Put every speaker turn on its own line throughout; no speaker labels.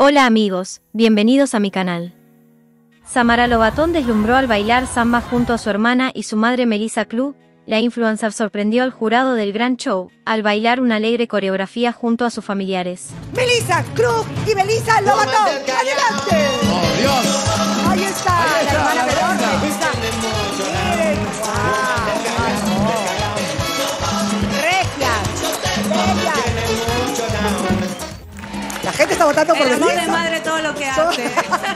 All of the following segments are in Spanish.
Hola amigos, bienvenidos a mi canal. Samara Lobatón deslumbró al bailar samba junto a su hermana y su madre Melissa Club. La influencer sorprendió al jurado del gran show al bailar una alegre coreografía junto a sus familiares.
Melissa Club y Melissa Lobatón. ¡Adelante!
¡Oh, Dios!
Ahí está, la hermana menor, Melissa. Miren, regias, bellas. La gente está votando por
el amor
Melissa.
de madre todo lo que hace.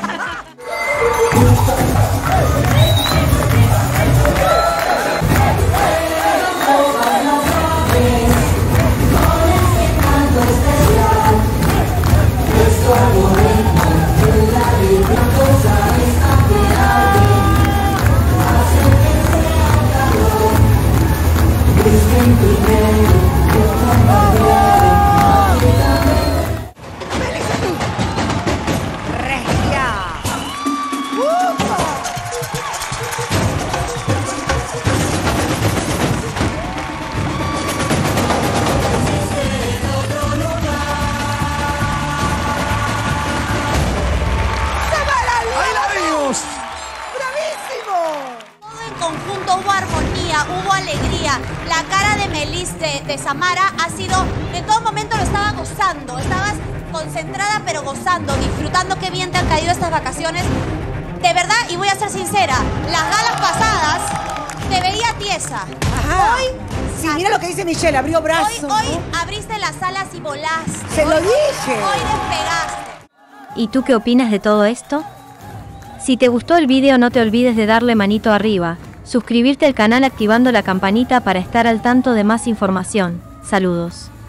Conjunto hubo armonía, hubo alegría. La cara de Melissa, de Samara, ha sido, en todo momento lo estaba gozando. Estabas concentrada pero gozando, disfrutando. Qué bien te han caído estas vacaciones. De verdad, y voy a ser sincera, las galas pasadas te veía tiesa.
Ajá.
Hoy,
sí, mira lo que dice Michelle, abrió brazos.
Hoy abriste las alas y volaste.
Se lo dije.
Hoy despegaste.
¿Y tú qué opinas de todo esto? Si te gustó el video no te olvides de darle manito arriba, suscribirte al canal activando la campanita para estar al tanto de más información. Saludos.